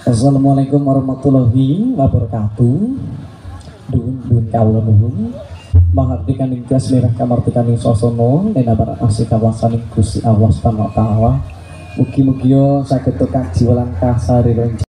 Assalamualaikum warahmatullahi wabarakatuh. Dun kawula nuwun. Mahardikan ing gas mirah kamartikan ing sasana nenabar asih kawasan ing Gusti Allah Subhanahu wa taala. Mugi-mugi saged kaji lan kasarira